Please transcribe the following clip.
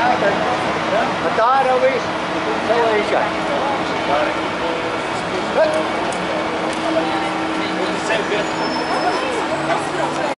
kijk. Wat daar nou is, zo eens zijn. Hup.